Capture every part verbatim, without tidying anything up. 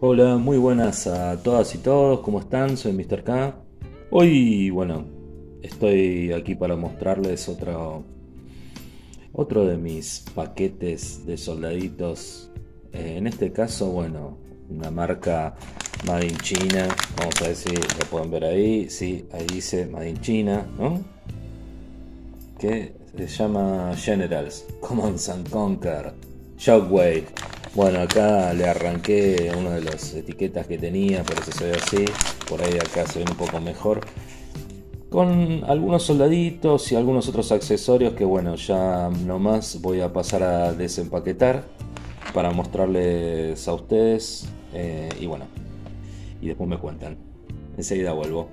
Hola, muy buenas a todas y todos, ¿cómo están? Soy míster K. Hoy, bueno, estoy aquí para mostrarles otro, otro de mis paquetes de soldaditos. Eh, en este caso, bueno, una marca Made in China, vamos a ver si lo pueden ver ahí. Sí, ahí dice Made in China, ¿no? Que se llama Generals, Command and Conquer, Shockwave. Bueno, acá le arranqué una de las etiquetas que tenía, por eso se ve así. Por ahí acá se ven un poco mejor. Con algunos soldaditos y algunos otros accesorios que bueno, ya nomás voy a pasar a desempaquetar para mostrarles a ustedes. Eh, y bueno, y después me cuentan. Enseguida vuelvo.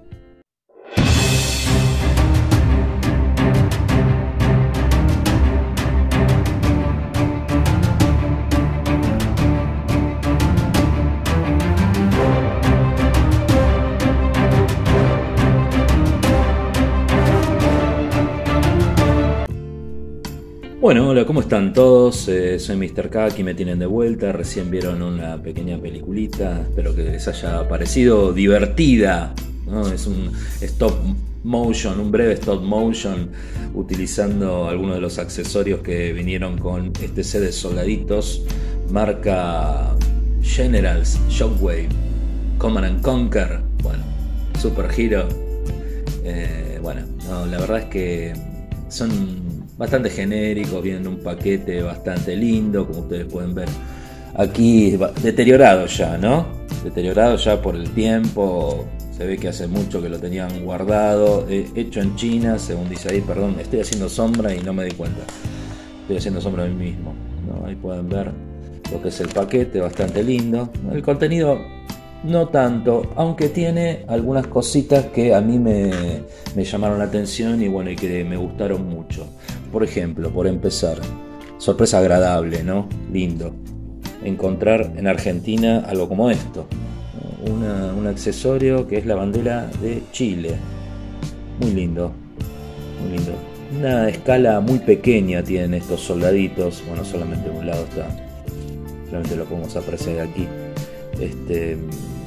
Bueno, hola, ¿cómo están todos? Eh, soy míster K, aquí me tienen de vuelta. Recién vieron una pequeña peliculita, espero que les haya parecido divertida, ¿no? Es un stop motion, un breve stop motion, utilizando algunos de los accesorios que vinieron con este set de soldaditos, marca Generals, Shockwave, Command and Conquer, bueno, Super Hero. Eh, bueno, no, la verdad es que son bastante genéricos, vienen en un paquete bastante lindo, como ustedes pueden ver. Aquí deteriorado ya, ¿no? Deteriorado ya por el tiempo. Se ve que hace mucho que lo tenían guardado. Eh, hecho en China, según dice ahí. Perdón, estoy haciendo sombra y no me di cuenta. Estoy haciendo sombra a mí mismo, ¿no? Ahí pueden ver lo que es el paquete, bastante lindo. El contenido no tanto, aunque tiene algunas cositas que a mí me, me llamaron la atención y bueno, y que me gustaron mucho. Por ejemplo, por empezar, sorpresa agradable, ¿no? Lindo encontrar en Argentina algo como esto, Una, un accesorio que es la bandera de Chile. Muy lindo, muy lindo. Una escala muy pequeña tienen estos soldaditos. Bueno, solamente un lado está, solamente lo podemos apreciar aquí. Este,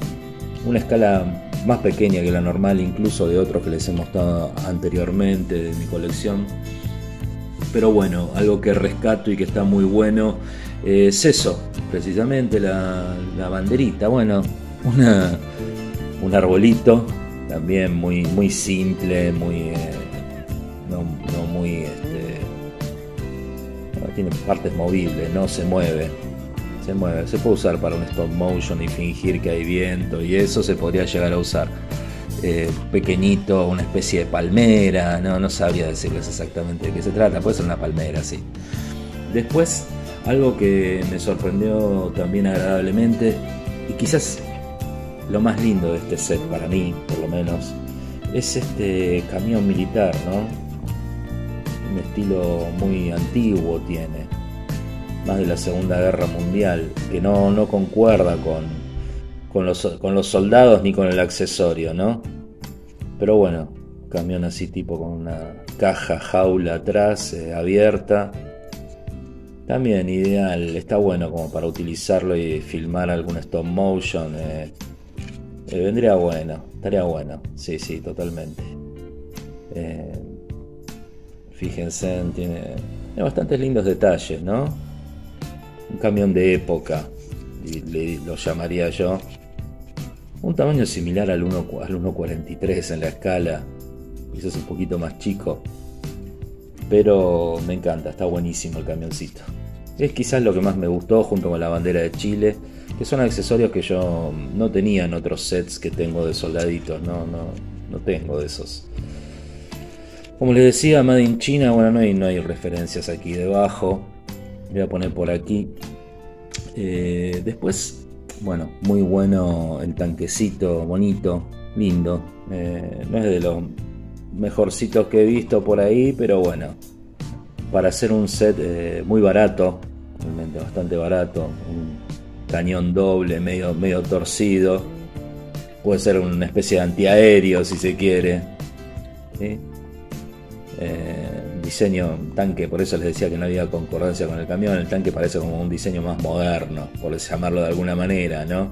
una escala más pequeña que la normal, incluso de otros que les he mostrado anteriormente de mi colección. Pero bueno, algo que rescato y que está muy bueno es eso, precisamente la, la banderita. Bueno, una, un arbolito también muy, muy simple, muy eh, no, no muy este, no, tiene partes movibles, no se mueve. Se mueve, se puede usar para un stop motion y fingir que hay viento y eso se podría llegar a usar. Eh, pequeñito, una especie de palmera, no, no sabría decirles exactamente de qué se trata, puede ser una palmera, sí. Después, algo que me sorprendió también agradablemente, y quizás lo más lindo de este set para mí, por lo menos, es este camión militar, ¿no? Un estilo muy antiguo tiene, más de la Segunda Guerra Mundial, que no, no concuerda con Con los, con los soldados ni con el accesorio, ¿no? Pero bueno, camión así tipo con una caja, jaula atrás, eh, abierta. También ideal, está bueno como para utilizarlo y filmar algún stop motion. Eh, eh, vendría bueno, estaría bueno, sí, sí, totalmente. Eh, fíjense, tiene, tiene bastantes lindos detalles, ¿no? Un camión de época, le, lo llamaría yo. Un tamaño similar al uno cuarenta y tres en la escala, quizás un poquito más chico, pero me encanta, está buenísimo el camioncito. Es quizás lo que más me gustó junto con la bandera de Chile, que son accesorios que yo no tenía en otros sets que tengo de soldaditos, no, no, no tengo de esos. Como les decía, Made in China, bueno, no hay, no hay referencias aquí debajo, voy a poner por aquí. Eh, después, bueno, muy bueno el tanquecito, bonito, lindo. Eh, no es de los mejorcitos que he visto por ahí, pero bueno, para hacer un set eh, muy barato, realmente bastante barato, un cañón doble, medio, medio torcido, puede ser una especie de antiaéreo si se quiere, ¿sí? Eh, diseño, tanque, por eso les decía que no había concordancia con el camión. El tanque parece como un diseño más moderno, por llamarlo de alguna manera, ¿no?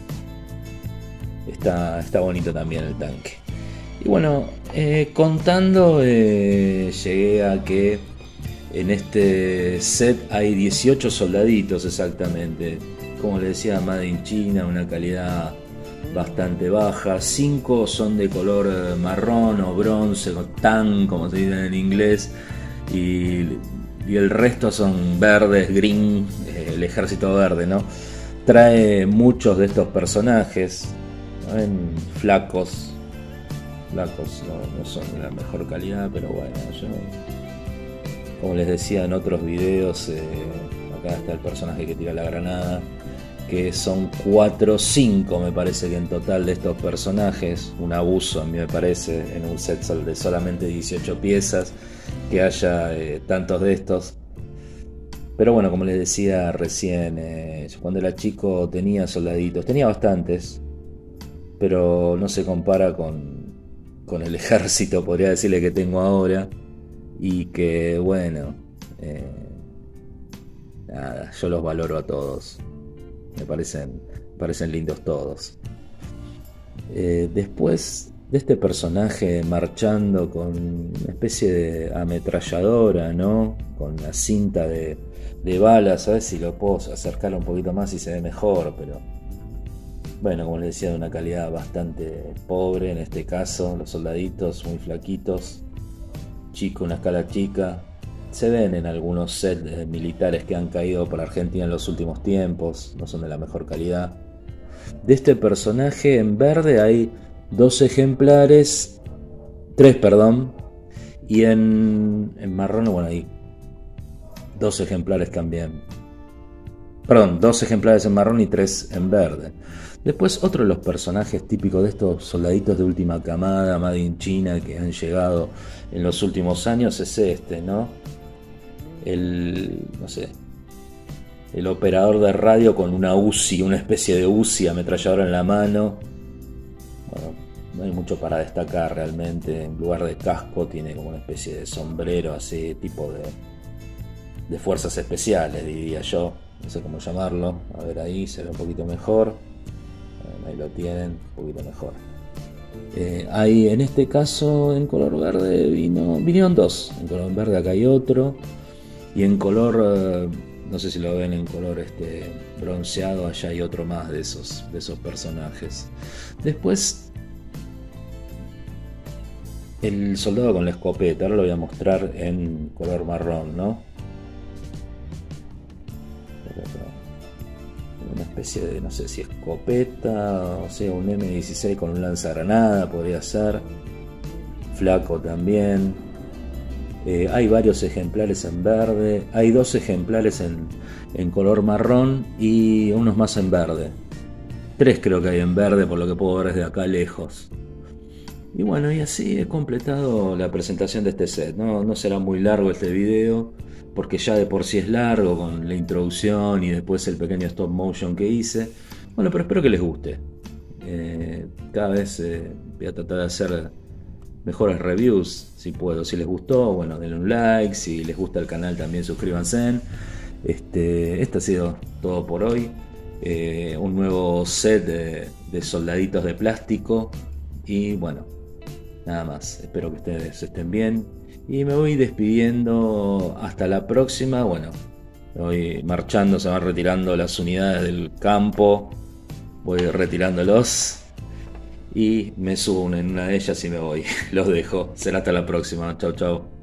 Está, está bonito también el tanque. Y bueno, eh, contando, eh, llegué a que en este set hay dieciocho soldaditos exactamente. Como les decía, Made in China, una calidad bastante baja. cinco son de color marrón o bronce, o tan, como se dice en inglés. Y, y el resto son verdes, green, eh, el ejército verde, ¿no? Trae muchos de estos personajes, ¿ven? Flacos. Flacos, no, no son de la mejor calidad, pero bueno, yo, como les decía en otros videos, eh, acá está el personaje que tira la granada, que son cuatro o cinco me parece que en total de estos personajes. Un abuso a mí me parece en un set de solamente dieciocho piezas que haya eh, tantos de estos. Pero bueno, como les decía recién, eh, cuando era chico tenía soldaditos, tenía bastantes, pero no se compara con, con el ejército, podría decirle, que tengo ahora. Y que bueno, eh, nada, yo los valoro a todos. Me parecen, parecen lindos todos. Eh, después de este personaje marchando con una especie de ametralladora, ¿no? Con la cinta de, de balas, a ver si lo puedo acercar un poquito más y se ve mejor, pero bueno, como les decía, de una calidad bastante pobre en este caso. Los soldaditos muy flaquitos, chico, una escala chica. Se ven en algunos sets militares que han caído por Argentina en los últimos tiempos, no son de la mejor calidad. De este personaje en verde hay dos ejemplares, tres, perdón, y en, en marrón, bueno, hay dos ejemplares también. Perdón, dos ejemplares en marrón y tres en verde. Después, otro de los personajes típicos de estos soldaditos de última camada, Made in China, que han llegado en los últimos años, es este, ¿no? El, no sé, el operador de radio con una U C I, una especie de U C I ametralladora en la mano. Bueno, no hay mucho para destacar realmente. En lugar de casco tiene como una especie de sombrero así, tipo de, de fuerzas especiales, diría yo. No sé cómo llamarlo. A ver, ahí se ve un poquito mejor. Bueno, ahí lo tienen, un poquito mejor. Eh, ahí en este caso en color verde vino, vinieron dos. En color verde acá hay otro. Y en color, eh, no sé si lo ven en color este bronceado, allá hay otro más de esos, de esos personajes. Después, el soldado con la escopeta, ahora lo voy a mostrar en color marrón, ¿no? Una especie de, no sé si escopeta, o sea, un eme dieciséis con un lanzagranada podría ser. Flaco también. Eh, hay varios ejemplares en verde, hay dos ejemplares en, en color marrón y unos más en verde. Tres creo que hay en verde, por lo que puedo ver desde acá lejos. Y bueno, y así he completado la presentación de este set. No, no será muy largo este video, porque ya de por sí es largo con la introducción y después el pequeño stop motion que hice. Bueno, pero espero que les guste. Eh, cada vez eh, voy a tratar de hacer mejores reviews, si puedo. Si les gustó, bueno, denle un like. Si les gusta el canal también suscríbanse. Este, esto ha sido todo por hoy. Eh, un nuevo set de, de soldaditos de plástico. Y bueno, nada más. Espero que ustedes estén bien. Y me voy despidiendo hasta la próxima. Bueno, me voy marchando, se van retirando las unidades del campo. Voy retirándolos. Y me subo en una de ellas y me voy. Los dejo. Será hasta la próxima. Chau, chau.